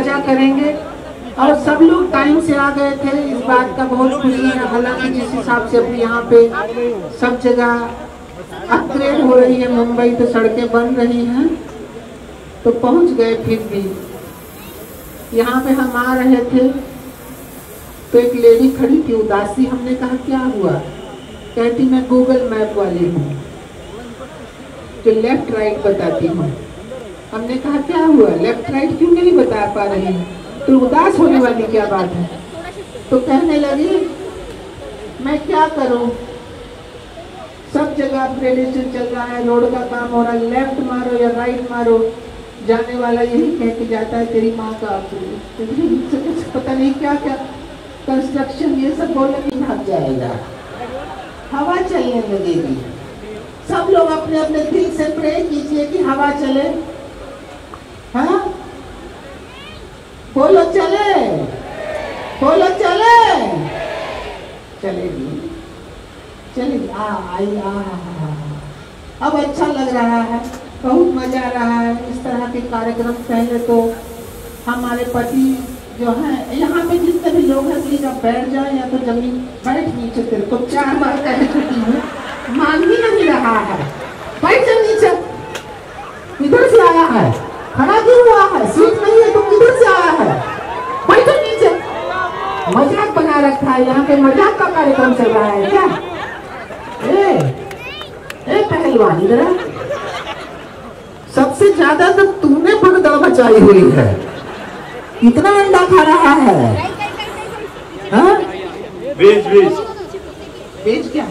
मजा करेंगे। और सब लोग टाइम से आ गए थे, इस बात का बहुत खुशी है। हालांकि जिस हिसाब से अभी यहाँ पे सब जगह अपग्रेड हो रही है, मुंबई तो सड़कें बन रही हैं, तो पहुँच गए। फिर भी यहाँ पे हम आ रहे थे तो एक लेडी खड़ी थी उदासी। हमने कहा क्या हुआ? कहती मैं गूगल मैप वाली हूँ, जो लेफ्ट राइट बताती हूँ। हमने कहा क्या हुआ, लेफ्ट राइट क्यों नहीं बता पा रही है? तो उदास होने वाली क्या बात है? तो कहने लगी मैं क्या करूं, सब जगह अपग्रेडेशन चल रहा है, रोड का काम हो रहा है, लेफ्ट मारो या राइट मारो, जाने वाला यही कह के जाता है तेरी माँ का अपग्रेड, पता नहीं क्या क्या कंस्ट्रक्शन, ये सब बोलने की भाग जाएगा। हवा चलने लगेगी। सब लोग अपने अपने दिल से प्रे कीजिए कि हवा चले। हाँ, बोलो चले, बोलो चले, चलेगी, चलेगी। आई अब अच्छा लग रहा है, बहुत मजा आ रहा है। इस तरह के कार्यक्रम पहले तो हमारे पति जो है, यहाँ पे जितने भी लोग हैं प्लीज आप बैठ जाए, या तो जमीन बैठ नीचे, तेरे को 4 बार कह चुकी हूँ, मान ही नहीं रहा है। बैठ जा नीचे, इधर से आया है, खड़ा क्यों हुआ है? सीट नहीं है तो किधर से आया है? बैठो नीचे। मजाक बना रखा है, यहाँ पे मजाक का कार्यक्रम चल रहा है क्या? ए पहलवान इधर, सबसे ज्यादा तो तूने भगदड़ मचाई हुई है, इतना अंडा खा रहा है। हाँ? वेज वेज वेज क्या?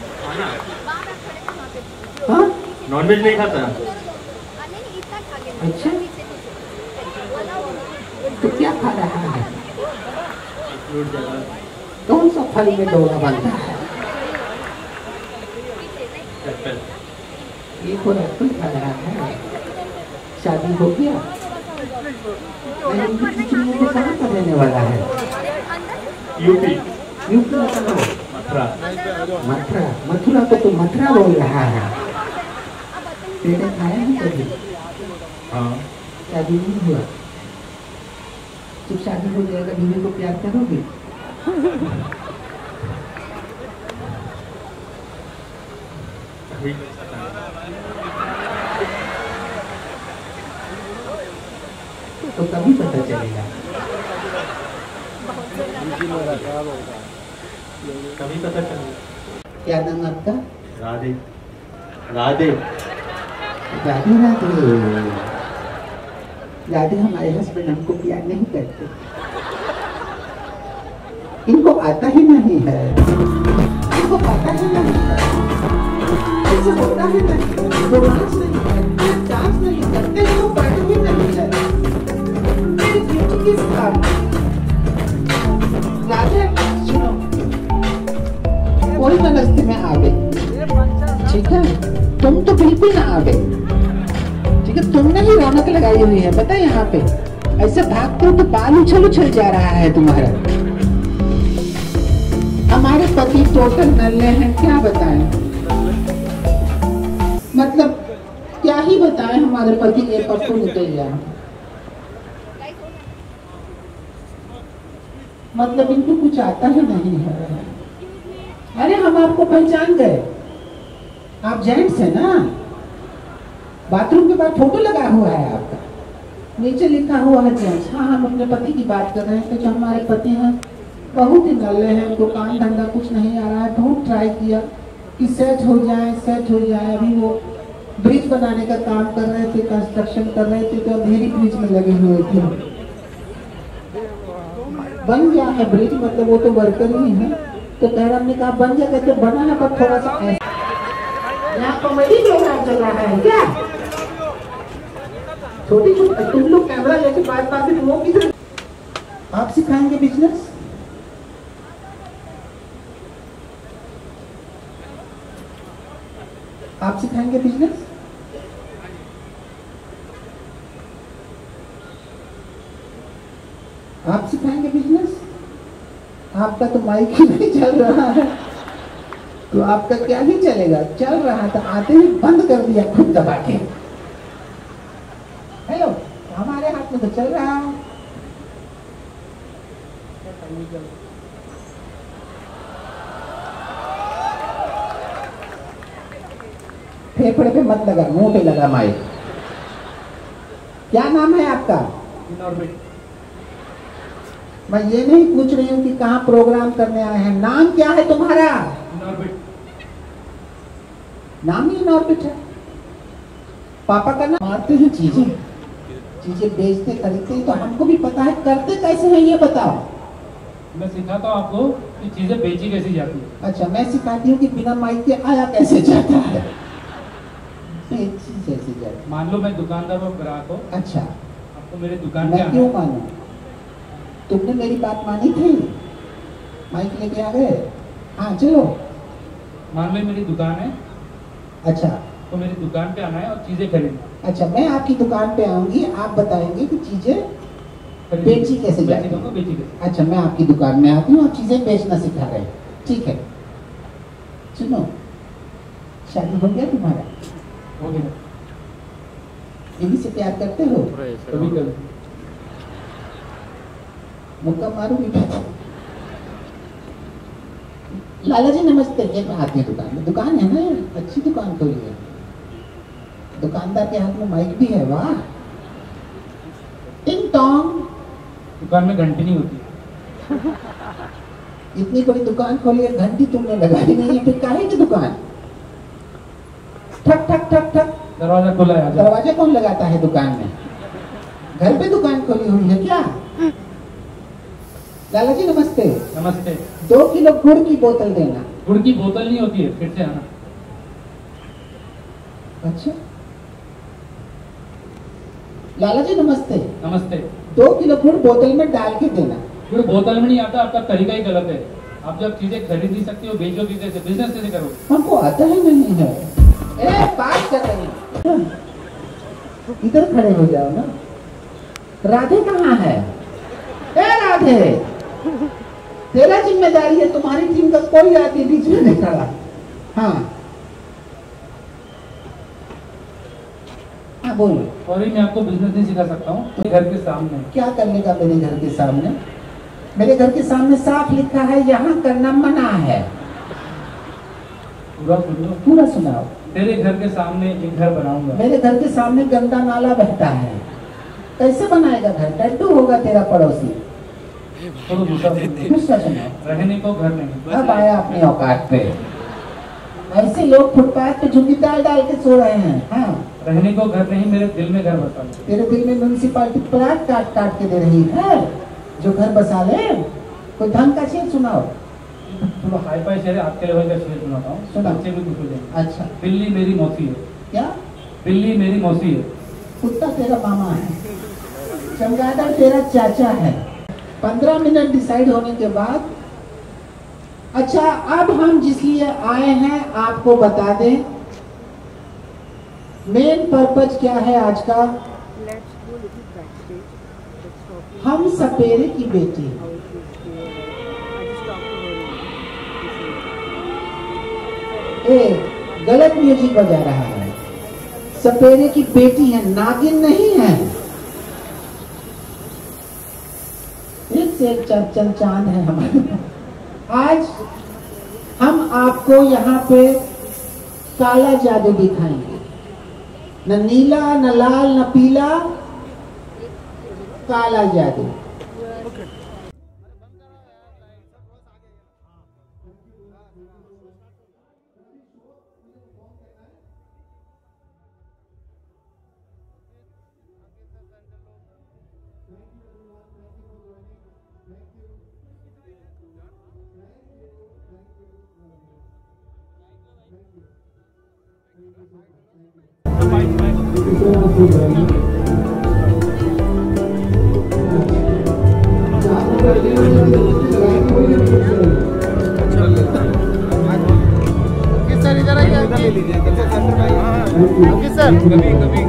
हाँ? नॉन वेज नहीं खाता। अच्छा, तो क्या खा रहा है? कौन सा फल में डोरा बनता है? ये कोई एप्पल खा रहा है। शादी हो गया? कहाँ का रहने वाला है? यूपी। यूपी मतलब मथुरा। मथुरा को तो मथुरा बोल रहा है। पेड़े खाया है कभी? हाँ। शादी नहीं हुआ? जब शादी हो जाएगा बीवी को प्यार करोगे? तो कभी पता चलेगा। कभी पता चलेगा। क्या नाम आपका? राधे। राधे राधे राधे। राधे हमारे हस्बैंड हमको प्यार नहीं करते, इनको आता ही नहीं है, इनको पता ही नहीं है, ऐसे होता ही नहीं, रोमांस नहीं करते, डांस नहीं करते, इनको पढ़ ही नहीं है। मेरी ब्यूटी किस काम? राधे सुनो, कोई न रास्ते में आवे, ठीक है? तुम तो बिल्कुल ना आवे, ठीक है? तुमने ही रौनक लगाई हुई है, पता है? यहाँ पे ऐसे भागते हो तो बाल उछल उछल जा रहा है तुम्हारा। हमारे पति टोटल नल्ले हैं, क्या बताएं? मतलब क्या ही बताएं, हमारे पति के पप्पू निकल गया। मतलब इनको कुछ आता ही नहीं है। अरे हम आपको पहचान गए, आप जेंट्स हैं ना? बाथरूम के बाद फोटो लगा हुआ है आपका, नीचे लिखा हुआ है जेंट्स। हाँ, हम अपने पति की बात कर रहे हैं। तो जो हमारे पति हैं बहुत ही नल्ले हैं, दुकान धंधा कुछ नहीं आ रहा है। बहुत ट्राई किया कि सेट हो जाए, सेट हो जाए। अभी वो ब्रिज बनाने का काम कर रहे थे, कंस्ट्रक्शन कर रहे थे, तो अंधेरी ब्रिज में लगे हुए थे। बन गया है ब्रिज, मतलब वो तो वर्कर ही है। तो कह रहा, हमने कहा बन जाए, कहते बना है पर थोड़ा सा ऐसा। यहाँ कॉमेडी प्रोग्राम चल रहा है क्या? छोटी छोटी तुम लोग कैमरा लेके बात बात में वो किधर? आप सिखाएंगे बिजनेस? आप सिखाएंगे बिजनेस? आप सिखाएंगे बिजनेस? आपका तो माइक ही नहीं चल रहा है, तो आपका क्या ही चलेगा? चल रहा था, आते ही बंद कर दिया खुद दबा के। हेलो, हमारे हाथ में तो चल रहा है। फेफड़े पे मत लगा, मुंह पे लगा माइक। क्या नाम है आपका? मैं ये नहीं पूछ रही हूँ कि कहाँ प्रोग्राम करने आए हैं, नाम क्या है तुम्हारा? नाम ही इनऑर्बिट है। पापा का नाम। मारते हैं चीजें बेचते खरीदते हैं, तो हमको भी पता है, करते कैसे हैं ये बताओ। मैं सिखाता हूँ आपको कि चीजें बेची कैसी जाती है। अच्छा, मैं सिखाती हूँ कि बिना माइक के आया कैसे जाता है। बेची कैसे जाती। मान लो मैं दुकानदार और ग्राहक हो। अच्छा, आपको मेरी दुकान पे मैं आना क्यों है। मानूं? तुमने मेरी बात मानी थी, माइक लेके आ गए। हाँ चलो। मान लो मेरी दुकान है, अच्छा तो मेरी दुकान पे आना है और चीजें खरीदना। अच्छा, मैं आपकी दुकान पे आऊंगी, आप बताएंगे कि चीजें बेची कैसे जाती है। बेची कैसे। अच्छा, मैं आपकी दुकान में आती हूँ, आप चीजें बेचना सिखा रहे हैं, ठीक है। सुनो, शादी हो गया तुम्हारा? हो गया। इन्हीं से प्यार करते हो? कभी कभी मुक्का मारूंगी। लाला जी नमस्ते। ये मैं आती हूँ दुकान में। दुकान है ना, अच्छी दुकान खोली है। दुकानदार के हाथ में माइक भी है, वाह। टिंग टोंग। दुकान में घंटी नहीं होती। इतनी बड़ी दुकान खोली है, घंटी तुमने लगाई नहीं है, फिर काहे की दुकान? ठक ठक ठक ठक। दरवाजा खुला है। दरवाजा कौन लगाता है दुकान में? घर पे दुकान खोली हुई है क्या? लाला जी नमस्ते। नमस्ते। 2 किलो गुड़ की बोतल देना। गुड़ की बोतल नहीं होती है, फिर से आना। अच्छा, लाला जी नमस्ते। नमस्ते। 2 किलो गुड़ बोतल में डाल के देना। गुड़ बोतल में नहीं आता, आपका तरीका ही गलत है। आप जब चीजें खरीद नहीं सकती हो, बेचोगे कैसे, बिजनेस कैसे करोगे? हमको आता ही नहीं है। बात कर रही हूँ, इधर खड़े हो जाओ ना। राधे कहाँ है? राधे, तेरा जिम्मेदारी है, तुम्हारी टीम का कोई आदमी बीच में नहीं खड़ा। हाँ बोलो। और मैं आपको बिजनेस नहीं सिखा सकता हूँ। घर के सामने क्या करने का? मेरे घर के सामने? मेरे घर के सामने साफ लिखा है, यहाँ करना मना है। पूरा सुनो। पूरा सुनाओ। तेरे घर के सामने एक घर बनाऊंगा। मेरे घर के सामने गंदा नाला बहता है, कैसे बनाएगा घर? टट्टू होगा तेरा पड़ोसी। तो दूसरा सुनाओ। रहने को घर नहीं। अब आया अपनी औकात पे। ऐसे लोग फुटपाथ पे झुग्गी डाल डाल के सो रहे हैं। हाँ, रहने को घर नहीं, मेरे दिल में घर बसा है। तेरे दिल में म्यूनिसिपालिटी प्लाट काट काट के दे रही है, जो घर बसा ले। कोई ढंग का शेर सुनाओ। थोड़ा हाई फाई शेर है, आपके लेवल का शेर सुनाता हूँ। सुनाओ। बच्चे भी खुश हो जाएंगे। अच्छा, बिल्ली मेरी मौसी है। क्या? बिल्ली मेरी मौसी है। कुत्ता तेरा मामा है, चमगादड़ तेरा चाचा है। 15 मिनट डिसाइड होने के बाद, अच्छा अब हम जिस लिए आए हैं आपको बता दें, मेन पर्पज क्या है आज का। हम सपेरे की बेटी। गलत म्यूजिक बजा रहा है। सपेरे की बेटी है, नागिन नहीं है। एक से एक चंचल चांद है हमारे। आज हम आपको यहाँ पे काला जादू दिखाएंगे। न नीला, न लाल, न पीला, काला जादू। सर इधर आइए। सर कभी कभी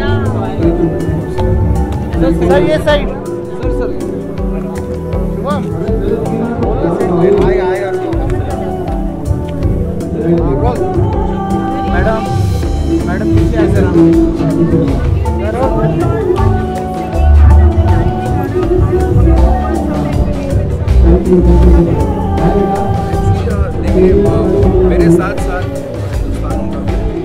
सर ये साइड। सर शुभम आएगा आएगा। मैडम मैडम पीछे आए सर। देखिए मेरे साथ साथ हिंदुस्तान का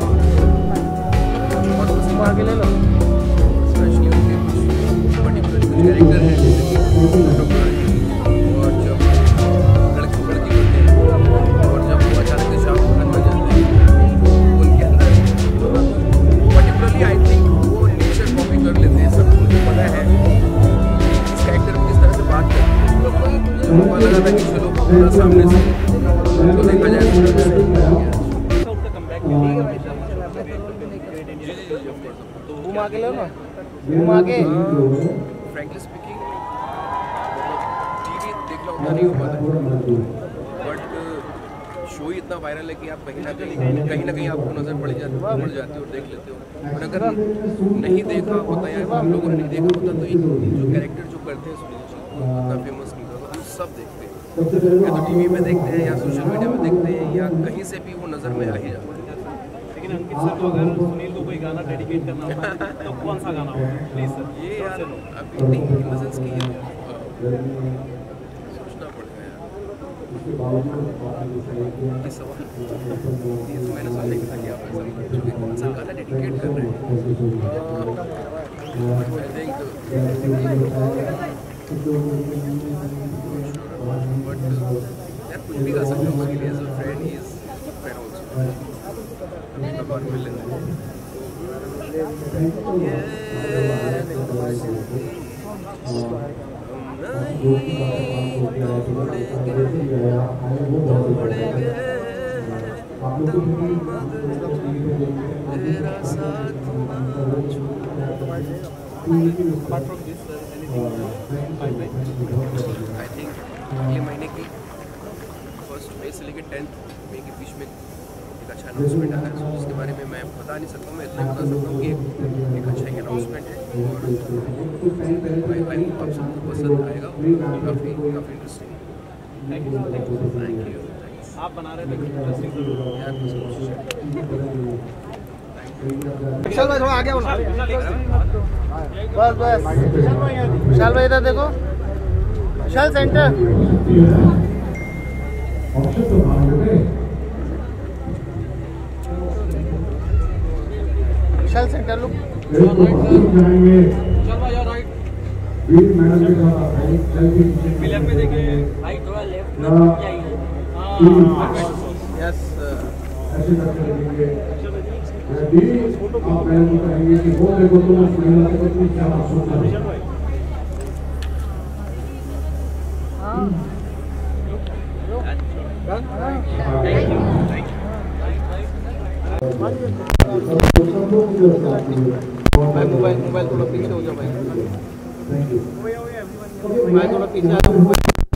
और उसमें आगे ले लो, स्पेशली उनके कुछ पर्टिकुलर कुछ कैरेक्टर हैं जैसे कि और जब लड़की होते हैं और जब वो अचानक से शाहरुख खान बन जाते हैं तो उनके अंदर पर्टिकुलरली आई थिंक वो नेचर कॉपी कर लेते हैं। सब मुझे पता है इस कैरेक्टर में किस तरह से बात करते हैं, तो मुझे मौका लगा था कि चलो पूरा सामने से तो देखा जाए। घूम आगे लो ना, घूम आगे। फ्रैंकली स्पीकिंग टीवी देखना उतना नहीं हो पाता, बट शो ही इतना वायरल है कि आप कहीं ना कहीं आपको नज़र पड़ जाती है और देख लेते हो। और अगर नहीं देखा होता या हम लोगों ने नहीं देखा होता तो जो कैरेक्टर जो करते हैं सुनील जी उतना फेमस नहीं होता। तो सब देखते हैं, या तो टीवी में देखते हैं या सोशल मीडिया में देखते हैं या कहीं से भी वो नज़र में आ ही जाता है। लेकिन अंकित सर को अगर सुनील को कोई गाना डेडिकेट करना होगा तो कौन सा गाना होगा प्लीज सर? ये यार अभी नहीं इन द सेंस कि सोचना पड़ेगा यार कि सवाल ये तो मैंने सोचा था कि आप ऐसा पूछोगे कौन सा गाना डेडिकेट कर रहे हैं। आई थिंक बट यार कुछ भी गा सकते हो, he is a friend, he is friend also, भगवान मिले तेरा साथ। आई थिंक अगले महीने की 1 मई से लेकर 10 मई के बीच में एक अच्छा अनाउंसमेंट आ रहा है, जिसके बारे में मैं बता नहीं सकता हूँ। मैं इतना बता सकता हूँ कि एक अच्छा ही अनाउंसमेंट है और आई होप आप सबको पसंद आएगा। काफ़ी इंटरेस्टिंग। Thank you. आप बना रहे थे इंटरेस्टिंग यार बस कोशिश है। विशाल भाई थोड़ा आगे बोलो। बस बस विशाल भाई इधर देखो, Vishal centre. Vishal centre look. Film में देखिए भाई थोड़ा लेफ्ट में जाइए। यस मोबाइल थोड़ा पीछे हो जाओ भाई, मोबाइल थोड़ा पीछे आ जाओ।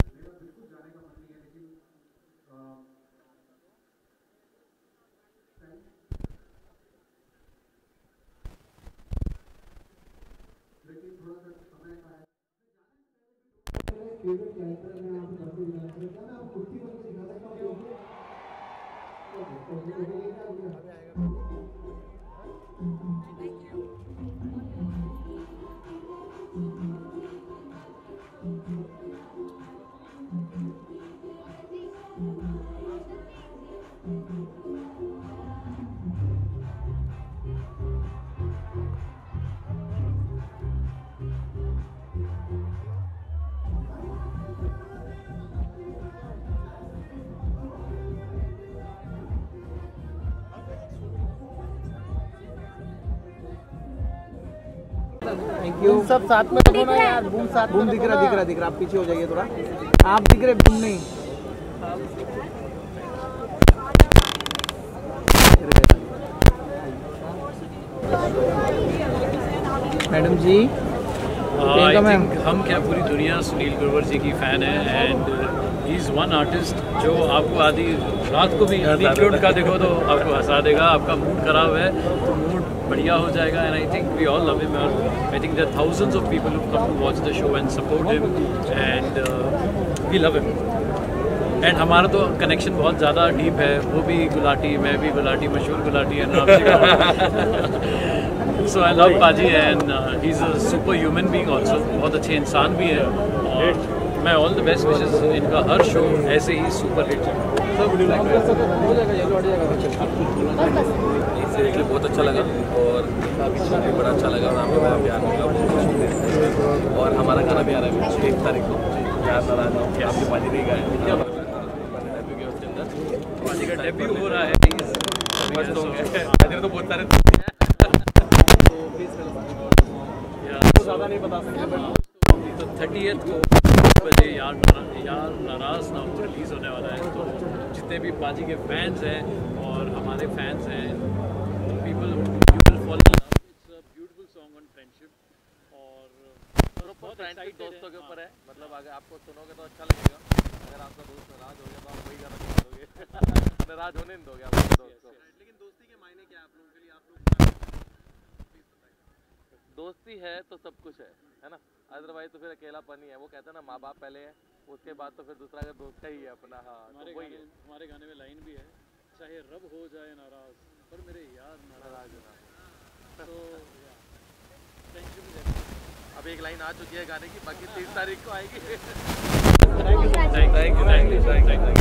Thank you. सब साथ में रखो ना यार, बूम साथ में। बूम दिख रहा, आप पीछे हो जाइए थोड़ा। आप दिख रहे, बूम नहीं। मैडम जी हम क्या पूरी दुनिया सुनील ग्रोवर जी की फ़ैन है and he is one artist जो आपको आधी रात को भी एटीट्यूड का देखो तो आपको हंसा देगा। आपका मूड ख़राब है तो मूड बढ़िया हो जाएगा and I think we all love him और I think there are thousands of people who come to watch the show and support him and we love him and हमारा तो कनेक्शन बहुत ज़्यादा डीप है। वो भी गुलाटी, मैं भी गुलाटी, मशहूर गुलाटी है so I love paaji and he is a super human being also. बहुत अच्छे इंसान भी है और मैं ऑल द बेस्ट विशेस, इनका हर शो ऐसे ही सुपर हिट चले। इससे देखने बहुत अच्छा लगा और भी बड़ा अच्छा लगा, और हमें बड़ा प्यार मिला, और हमारा गाना भी आ रहा है 1 तारीख को। प्यार नाराज हो कि आपके पाजी नहीं गाए, क्या बात है, उसके अंदर पाजी का डेब्यू हो रहा है। मस्त हो गया, तो बहुत सारे ज़्यादा नहीं बता सकते। तो 30th को बजे यार नाराज ना हो रिलीज़ होने वाला है। तो जितने भी पाजी के फैंस हैं और हमारे फैंस हैं, people you will follow love. It's a beautiful song on friendship और बहुत फ्रेंडशिप दोस्तों के ऊपर है, मतलब अगर आपको सुनोगे तो अच्छा लगेगा। अगर आपका दोस्त नाराज हो गया तो आप वही गाना सुना दोगे नाराज होने नहीं दोगे आपके दोस्त को। लेकिन दोस्ती के मायने क्या आप लोगों के लिए, आप लोग दोस्ती है तो सब कुछ है ना, अदरवाइज तो फिर अकेलापन ही है। वो कहते हैं ना, माँ बाप पहले है, उसके बाद तो फिर दूसरा अगर दोस्त का ही है अपना। हाँ, हमारे गाने में लाइन भी है, चाहे रब हो जाए नाराज पर मेरे यार नाराज ना। तो अब एक लाइन आ चुकी है गाने की, बाकी 30 तारीख को आएगी। Thank you.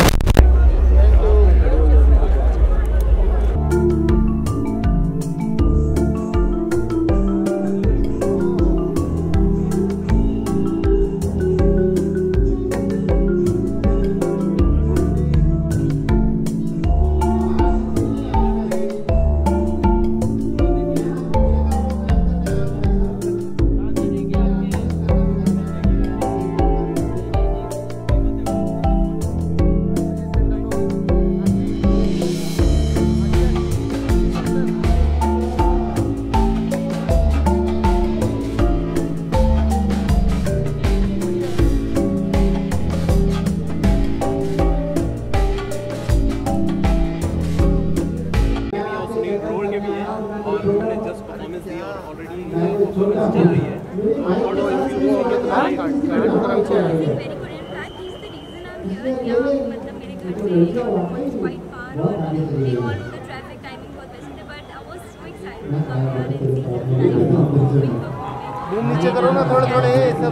नीचे करो ना थोड़े थोड़े सब।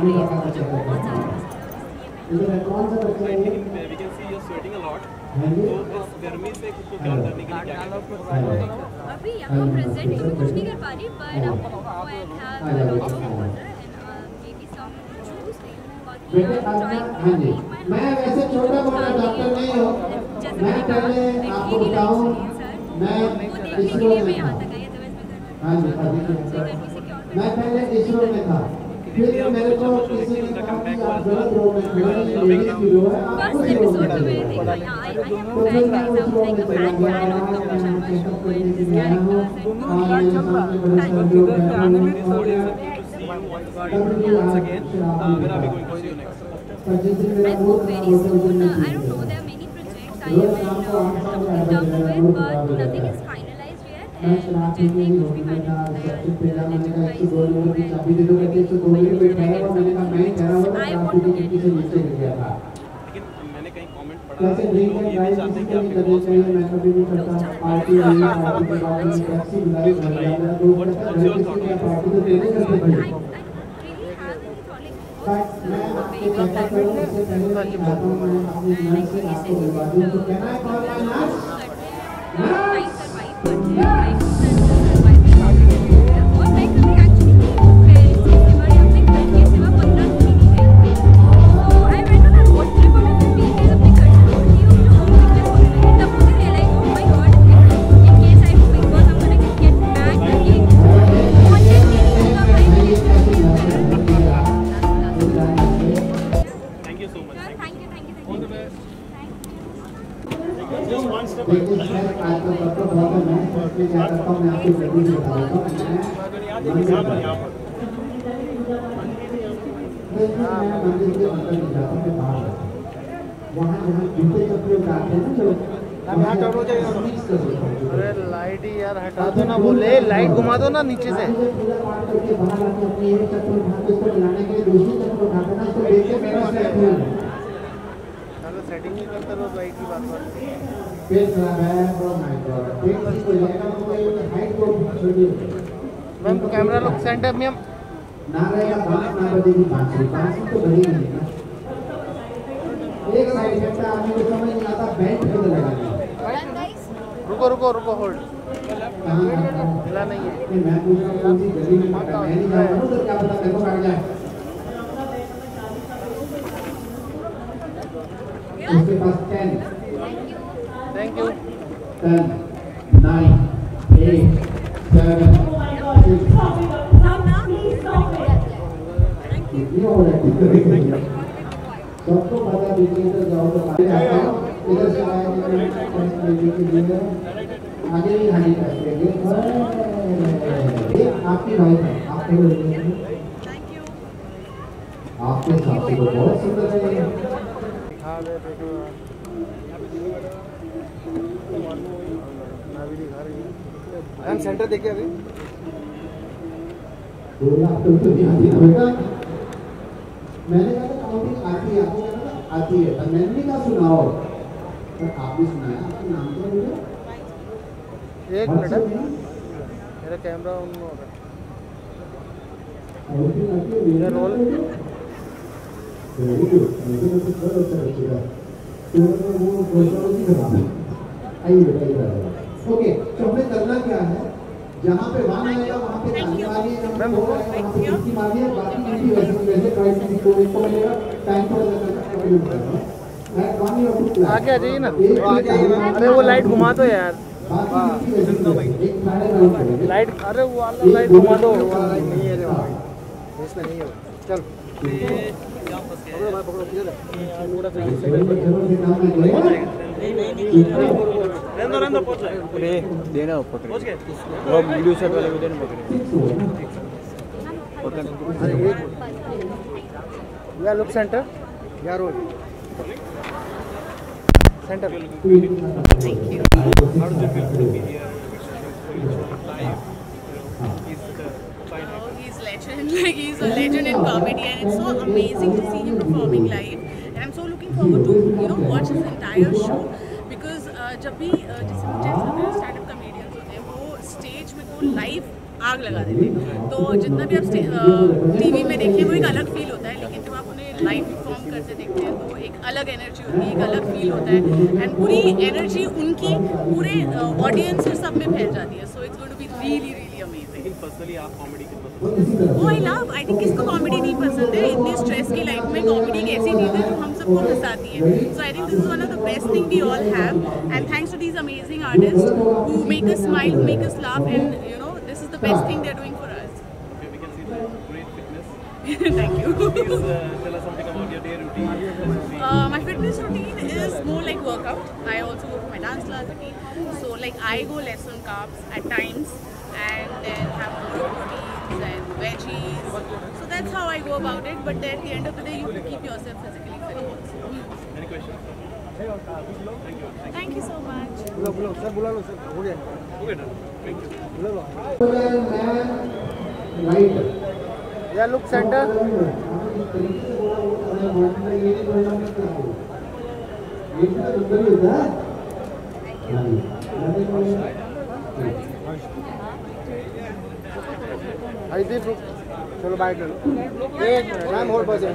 गर्मी से खुद को प्यार करने के लिए क्या अभी यहाँ प्रेजेंट तो कुछ नहीं कर पा रही, बट मैं वैसे छोटा मोटा डॉक्टर नहीं हूँ। मैं पहले आपको बताऊँ, मैं इसरो में था। हाँ जी, मैं पहले इसरो में था। फिर मेरे को किसी ने कहा कि आप गलत रोग में खड़े हैं, लेडीज की रोग है, आपको ही रोग है। तो फिर मैं उस रोग में चला गया, चेकअप करने के लिए आया हूँ, और मेरे सामने बड़े सारे लोग हैं, पर जिस दिन मेरा मूड खराब होता है, जितने कुछ भी सबसे पहला मैंने कहा 102 नंबर की चाबी दे दो, कहते 102 में कोई ठहरा हुआ, मैंने कहा मैं ही ठहरा हुआ, ट्रैफिक की खिड़की से नीचे गिर गया था। लेकिन मैंने कहीं कमेंट पढ़ा कैसे ड्रिंक एंड ड्राइव किसी को नहीं करनी चाहिए, मैं कभी नहीं करता। पार्टी हुई, पार्टी के बाद में टैक्सी बुलाई, मेरा दोस्त कहता है घर किसी की पार्टी तो तेरे घर पे बनी। बट मैं आपको कहता करूँ, इससे पहले मैं चाहता हूँ मैं अपनी नर्स से आपको मिलवा दूँ। तो कहना है कॉल माय नर्स, अरे लाइट ही यार हटा दो ना, बोले लाइट घुमा दो ना नीचे से। सेटिंग नहीं करते लोग लाइट की बात मैम। कैमरा लोग सेंटर में ना रहेगा बांस ना बजेगी बांसुरी, बांसुरी तो बजेगी नहीं ना। एक साइड इफेक्ट आदमी को समझ नहीं आता बैंड किधर लगाना है। रुको रुको रुको होल्ड मिला नहीं है। मैं पूछ रहा हूँ कौन सी गली में काटा, मैं नहीं जानता हूँ तो क्या पता मेरे को काट जाए। उसके पास 10 थैंक यू 10 9 8 7 6 ये हो रहा है। सबको पता पीछे तो जाओ तो आगे आता हूँ इधर से आया कि के लिए आगे भी हानि कर देंगे। ये आपकी वाइफ है, आपको आपके साथ तो बहुत सुंदर है। हाँ दे देखो हम सेंटर देखे अभी 2 लाख तो नहीं आती ना बेटा। मैंने कहा था काउंटिंग आती है, आपको कहना था आती है, पर मैंने नहीं कहा सुनाओ, पर आप भी सुनाया। आपका नाम क्या है? एक मिनट मेरा कैमरा ऑन हो रहा है रोल वेरी गुड। मुझे तो कुछ और अच्छा लगेगा तो वो कोशिश खराब है। आइए बेटा इधर। ओके तो हमें करना क्या है, जहाँ पे 1 आएगा वहाँ पे ताली मारिए, जहाँ पे 4 आएगा वहाँ पे कुर्सी मारिए, बाकी इसी वैसे ट्राई कीजिए को एक को मिलेगा टाइम पर कंटिन्यू करना है। एट 1 यू हैव टू आगे आ जाइए ना, अरे वो लाइट घुमा दो यार, लाइट अरे वो वाला लाइट घुमा दो। नहीं है रे भाई इसमें नहीं है। चल पकड़ो भाई पकड़ो किधर है लोड़ा तो रहने पहुंच जाए देना पकड़ पहुंच गए वो ब्लू शर्ट वाले को देना पकड़ या लुक सेंटर या road centre. He's legend, like he's a legend in comedy, and it's so amazing to see him performing live. And I'm so looking forward to watch his entire show because जब भी जैसे मुझे stand up comedians होते हैं वो stage में वो live आग लगा देते हैं, तो जितना भी आप टीवी में देखिए वो एक अलग फील होता है, लेकिन जब आप उन्हें लाइव परफॉर्म करते देखते हैं तो एक अलग एनर्जी होती है, एक अलग फील होता है, एंड पूरी एनर्जी उनकी पूरे ऑडियंस और सब में फैल जाती है। So it's going to be really really amazing. Personally आप कॉमेडी के वो आई लव, आई थिंक किसको कॉमेडी नहीं पसंद है। इतनी स्ट्रेस की लाइफ में कॉमेडी एक ऐसी चीज़ है जो हम सबको हंसाती है। So I think this is one of the best thing we all have, and thanks to these amazing artist who make us smile, who make us laugh, and this is the best thing they're doing for us. Okay, we can see the great fitness. Thank you. Please tell us something about your day routine. My fitness routine is more like workout. I also go for my dance class routine. So like I go less on carbs at times and then have more proteins and veggies. So that's how I go about it. But then at the end of the day, you have to keep yourself physically fit also. Any questions? Thank you so much. Sir बुला लो sir हो गया Okay, done. Thank you. या look centre Deep चलो bike ले लो एक minute hold बस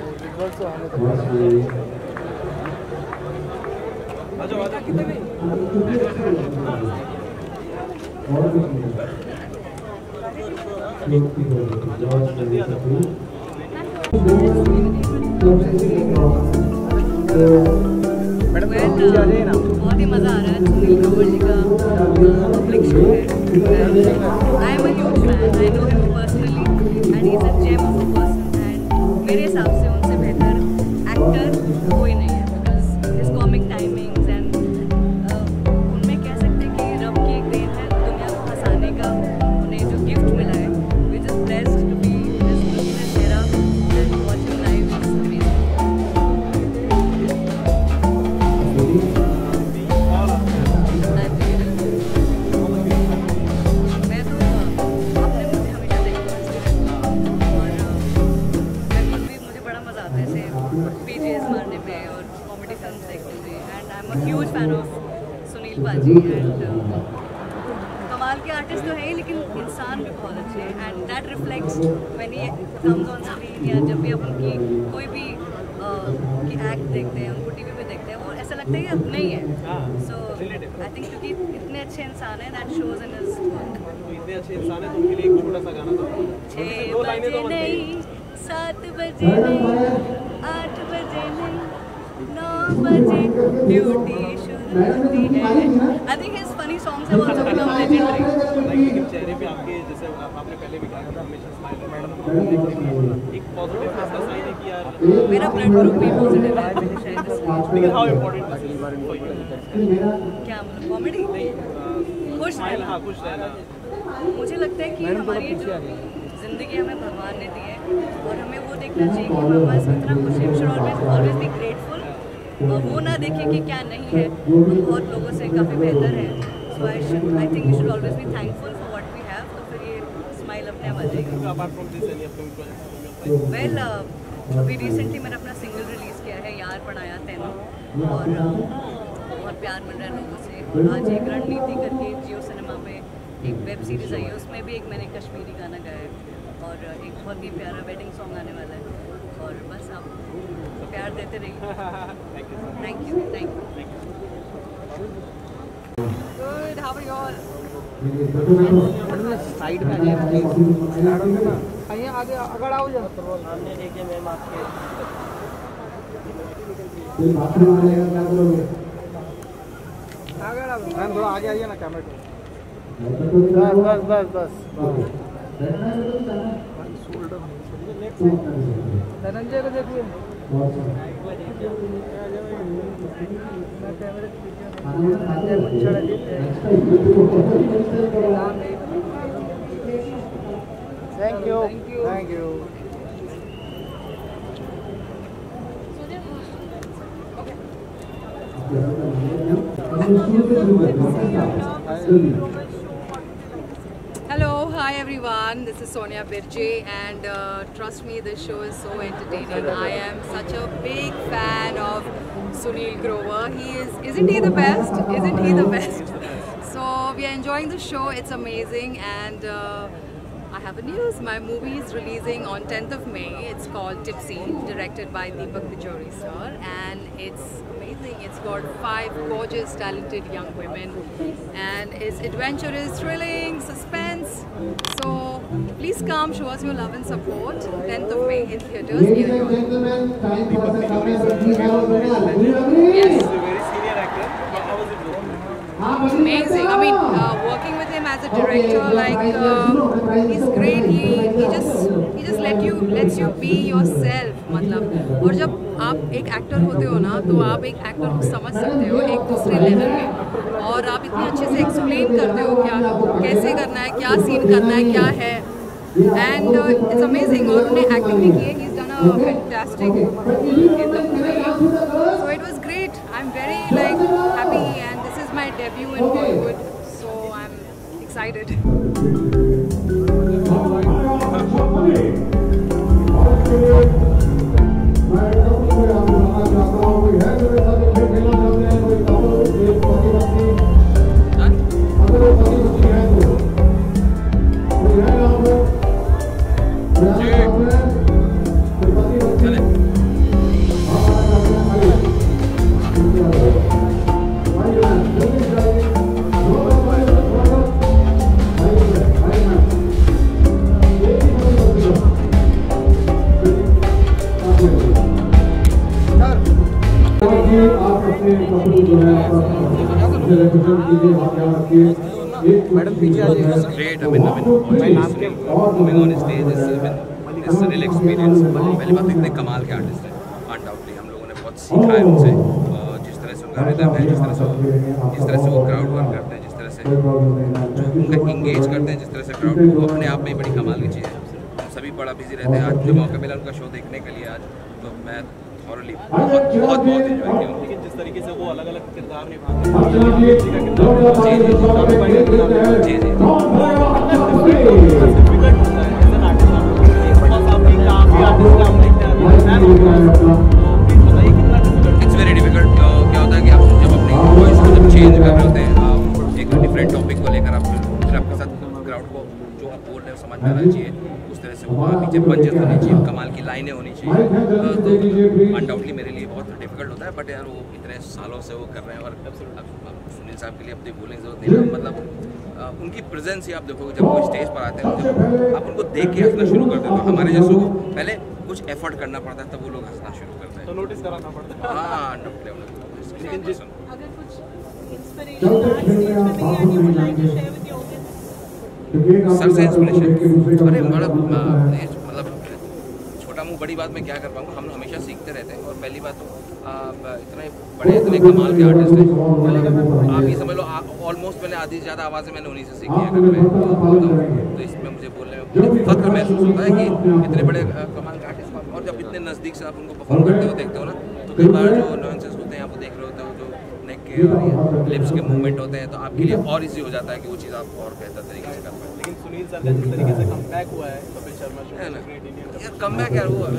बहुत ही मज़ा आ रहा है। सुनील ग्रोवर जी का पब्लिक शो है। I am a huge fan, I know him personally and he is a gem of a person, and मेरे हिसाब से उनसे बेहतर एक्टर कोई नहीं है because his comic timings and उनमें कह सकते हैं कि रब की एक देन है दुनिया को हंसाने का, उन्हें जो गिफ्ट मिला है। We just blessed to be this business era and watching live is amazing. Huge fan of Sunil paaji and कमाल के आर्टिस्ट तो है ही, लेकिन इंसान भी बहुत अच्छे हैं and that reflects when he comes on screen, या जब भी अपन की कोई भी की एक्ट देखते हैं, उनको टीवी पे देखते हैं, वो ऐसा लगता है कि अपने ही है। सो आई थिंक क्योंकि इतने अच्छे इंसान हैं, that shows in his work. इतने अच्छे इंसान हैं तो उनके लिए एक छोटा सा गाना तो 6 बजे नहीं, 7 बजे नहीं, 8 बजे नहीं, 9 बजे ड्यूटी शुरू होती है। I think his funny songs have also become legendary. लेकिन चेहरे पे आपके, जैसे आपने पहले भी कहा कि हमेशा स्माइल है, एक पॉजिटिव ऐसा साइन है कि यार मेरा ब्लड ग्रुप भी पॉजिटिव है। लेकिन हाउ इम्पोर्टेंट फॉर यू? क्या मतलब कॉमेडी? खुश रहना। हाँ, खुश रहना। मुझे लगता है कि हमारी जो ज़िंदगी हमें भगवान ने दी है और हमें वो देखना चाहिए कि भगवान से कितना खुश है। We should always be grateful और वो ना देखें कि क्या नहीं है, हम बहुत लोगों से काफ़ी बेहतर हैं। So I think we should always be thankful for what we have, तो फिर ये स्माइल अपने आप आ जाएगी। Apart from this any upcoming project? Well अभी रिसेंटली मैंने अपना सिंगल रिलीज़ किया है, यार पढ़ाया तेनू, और बहुत प्यार मिल रहा है लोगों से। और आज एक रणनीति करके जियो सिनेमा पे एक वेब सीरीज़ आई है, उसमें भी एक मैंने कश्मीरी गाना गाया है और एक बहुत ही प्यारा वेडिंग सॉन्ग आने वाला है। और बस आप प्यार देते रहिए। Thank you. Good, how are you all? Side में आ जाए प्लीज। અહીંયા आगे આગળ આવો જરા। सामने देखिए मैम आपके આગળ આવો मैम, थोड़ा आगे आइए ना कैमरे को। बस धनंजय को देखिए। Thank you. Hello, hi everyone. This is Sonia Birje, and trust me, this show is so entertaining. I am such a big fan of Sunil Grover. Isn't he the best? Isn't he the best? So we are enjoying the show. It's amazing, and I have a news. My movie is releasing on 10th of May. It's called Tipsy, directed by Deepak Tijori sir, and it's amazing. It's got 5 gorgeous, talented young women, and it's adventurous, thrilling, suspense. So please come, show us your love and support. 10th of May in theaters near you. Yes. very senior actor. How was it working? Amazing. I mean, working with him as a director, like he's great. He just lets you be yourself. मतलब, और जब आप एक actor होते हो ना, तो आप एक एक्टर को समझ सकते हो एक दूसरे लेवल में, और आप इतने अच्छे से एक्सप्लेन करते हो क्या कैसे करना है, क्या सीन करना है, क्या है, एंड इट्स अमेजिंग। और उन्होंने एक्टिंग भी की है, he is done a fantastic in the movie, so it was great. I am very happy, and this is my debut in Bollywood, so I am excited. Madam पीछे आ जाइए। Great. I mean, coming on stage is a real experience. पहली बात इतने कमाल के artist हैं, undoubtedly हम लोगों ने बहुत सीखा है उनसे। जिस तरह से उनका रिदम है, जिस तरह से वो क्राउड वर्क करते हैं, जिस तरह से जो उनका इंगेज करते हैं, जिस तरह से क्राउड, वो अपने आप में ही बड़ी कमाल की चीज़ है। हम सभी बड़ा बिजी रहते हैं, आज जो मौका मिला उनका शो देखने के लिए आज, तो मैं थॉरली बहुत एंजॉय किया। लेकिन जिस तरीके से वो अलग अलग किरदार निभाते हैं, जी इट्स वेरी डिफिकल्ट। क्या होता है कि आप जब अपनी वॉइस को जब चेंज कर रहे होते हैं, आप एक डिफरेंट टॉपिक को लेकर आप फिर आपके साथ लाइनें होनी चाहिए। तो अनडाउटली मेरे लिए बहुत डिफिकल्ट होता है, बट यार वो इतने सालों से वो कर रहे हैं। और अब सुनील साहब के लिए अपनी बोलने की जरूरत नहीं है, मतलब उनकी प्रेजेंस ही आप देखोगे जब वो स्टेज पर आते हैं, जब आप उनको देख के हंसना शुरू कर देते हो। हमारे जैसों को पहले कुछ एफर्ट करना पड़ता है तब वो लोग हंसना शुरू करते हैं, तो नोटिस कराना पड़ता है। हाँ लेकिन जिस अगर कुछ इंस्पिरेशन आज स्टेज पे मिली and you would like to share with the audience. Sir से इंस्पिरेशन, अरे मतलब छोटा मुँह बड़ी बात मैं क्या कर पाऊँगा, हम हमेशा सीखते रहते हैं। और पहली बात तो इतने बड़े इतने कमाल के आर्टिस्ट हैं, आप ये समझ लो ऑलमोस्ट मैंने आधी से ज़्यादा आवाज़ें मैंने उन्हीं से सीखी है। अगर मैं बोलता हूँ तो इसमें मुझे बोलने में मुझे फख्र महसूस होता है कि इतने बड़े कमाल के आर्टिस्ट, और जब इतने नज़दीक से आप उनको परफॉर्म करते हुए देखते हो ना, तो कई बार जो नुआंसेस होते हैं आप देख रहे होते हो, जो नेक के और लिप्स के मूवमेंट होते हैं, तो आपके लिए और इजी हो जाता है कि वो चीज़ आप और बेहतर तरीके से कर पाए। लेकिन सुनील सर का जिस तरीके से कमबैक हुआ है कपिल शर्मा शो है ना में, यार, कमबैक यार, वो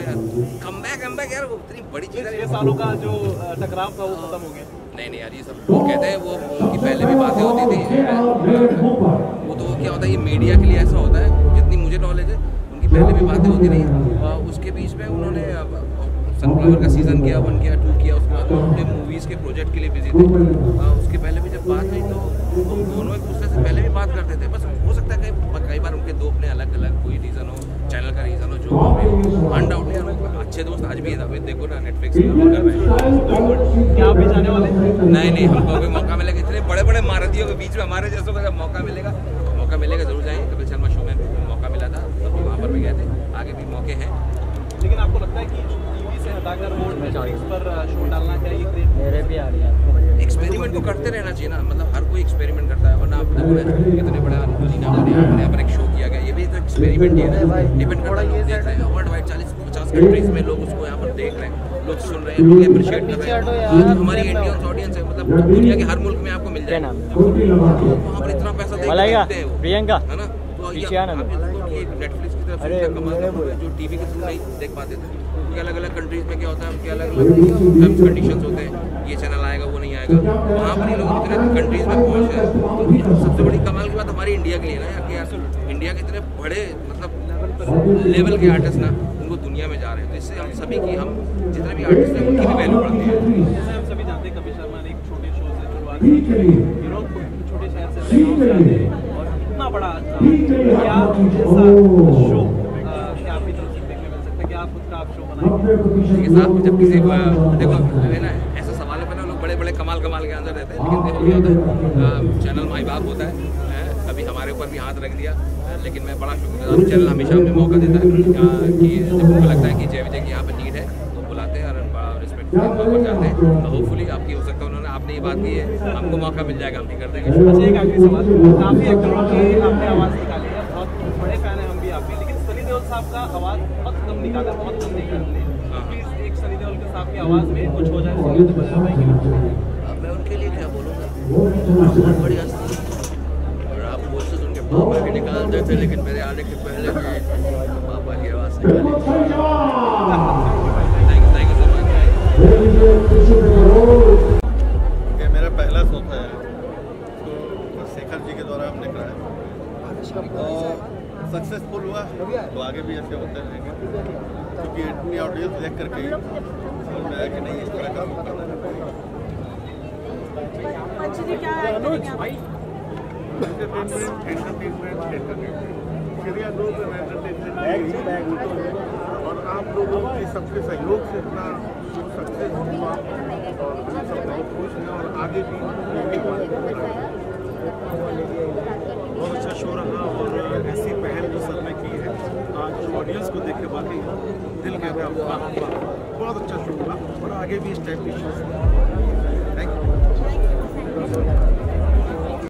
कमबैक यार, वो इतनी बड़ी चीज़ है। 6 सालों का जो टकराव था वो खत्म हो गया। नहीं यार, ये सब लोग कहते हैं वो उनकी पहले भी बातें होती थी, वो तो क्या होता है, ये मीडिया के लिए ऐसा होता है, जितनी मुझे नॉलेज है उनकी पहले भी बातें होती रही। उसके बीच में उन्होंने सनफ्लावर का सीज़न किया, 1 किया, 2 किया, उसके बाद उनके मूवीज़ के प्रोजेक्ट के लिए बिजी थे। उसके पहले भी जब बात हुई तो हम दोनों एक दूसरे से पहले भी बात करते थे। बस हो सकता है कि कई बार उनके दो अपने अलग अलग कोई रीज़न हो, चैनल का रीज़न हो, जो अनडाउटली अच्छे दोस्त आज भी है। अभी देखो ना नेटफ्लिक्स में कर रहे हैं, क्या आप भी जाने वाले? नहीं हमको भी मौका मिलेगा, इतने बड़े बड़े महारथियों के बीच में हमारे जैसों का जब मौका मिलेगा ज़रूर जाएंगे। कपिल शर्मा शो में मौका मिला था तभी वहाँ पर भी गए थे, आगे भी मौके हैं। लेकिन आपको लगता है कि टीवी से हटाकर वो नेटफ्लिक्स पर शो डालना चाहिए? मेरे भी आ रही है। एक्सपेरिमेंट तो करते रहना चाहिए ना, मतलब हर कोई एक्सपेरिमेंट करता है, वरना आप देखो ना कितने बड़ा यहाँ पर एक शो किया गया, ये भी तो एक्सपेरिमेंट ही है ना, डिपेंड करता है। लोग देख रहे हैं वर्ल्ड वाइड 40-50 कंट्रीज में लोग उसको यहाँ पर देख रहे हैं, लोग सुन रहे हैं, लोग अप्रिशिएट कर रहे हैं। ये तो हमारी इंडियन ऑडियंस है, मतलब दुनिया के हर मुल्क में आपको मिल जाएगा, वहाँ पर इतना पैसा देखते हैं प्रियंका, है ना। तो नेटफ्लिक्स की तरफ से कमाल जो टीवी के थ्रू नहीं देख पाते थे, उनके अलग अलग कंट्रीज में क्या होता है, उनके अलग अलग टर्म्स कंडीशंस होते हैं, ये चैनल आएगा वो नहीं आएगा, वहाँ पर ये लोग इतने कंट्रीज में पहुँच है। तो सबसे बड़ी कमाल की बात हमारी इंडिया के लिए ना यार, कि यार इंडिया के इतने बड़े मतलब लेवल के आर्टिस्ट ना उनको दुनिया में जा रहे हैं, तो इससे हम सभी की, हम जितने भी आर्टिस्ट हैं उनकी भी वैल्यू बढ़ती है। जैसे हम सभी जानते हैं कपिल शर्मा ने एक छोटे शो से शुरुआत की, छोटे शहर से और इतना बड़ा क्या ऐसा शो क्या आपकी तरफ से देखने मिल सकता है, क्या आप खुद का आप शो बनाएंगे? के साथ जब किसी देखो है ना, ऐसे सवालों पर ना लोग बड़े बड़े कमाल के आंसर देते हैं, लेकिन देखो क्या होता है, चैनल माई बाप होता है, कभी हमारे ऊपर भी हाथ रख दिया, लेकिन मैं बड़ा शुक्रगुजार हूँ, चैनल हमेशा हमें मौका देता है कि जब उनको लगता है कि जय विजय की यहाँ पर नीड है तो बुलाते हैं और बड़ा रिस्पेक्ट पर जाते हैं। तो होपफुली आपकी हो सकता है, उन्होंने आपने ये बात की है, हमको मौका मिल जाएगा, हम भी कर देंगे। अच्छा, एक आखिरी सवाल, काफ़ी एक्टरों की आपने आवाज़ निकाली है, बहुत बड़े फैन हैं हम भी आपके, लेकिन सनी देओल साहब का आवाज़ बहुत कम निकाला, बहुत कम निकालते हैं। प्लीज़ एक सनी देओल के साहब की आवाज़ में कुछ हो जाए तो बता पाएंगे? मैं उनके लिए क्या बोलूँगा, बहुत बड़ी हस्ती, और आप बोलते तो उनके पापा भी निकालते थे, लेकिन मेरे आने के पहले पापा की आवाज़ निकाली। Thank you so much. मेरा पहला शो था तो शेखर जी के द्वारा हमने कराया और सक्सेसफुल हुआ, तो आगे भी ऐसे होते रहेंगे, क्योंकि इतनी ऑडियंस देख करके ही समझ में आया कि नहीं इस तरह का और आप लोगों के सबके सहयोग से इतना सक्सेस हुआ और हम सब बहुत खुश हैं और आगे भी बहुत अच्छा शो रहा। और ऐसी पहल जो सर ने की है आज ऑडियंस को देख के वाकई दिल कहता है बहुत अच्छा शो हुआ और आगे भी इस टाइप की शो। Thank you.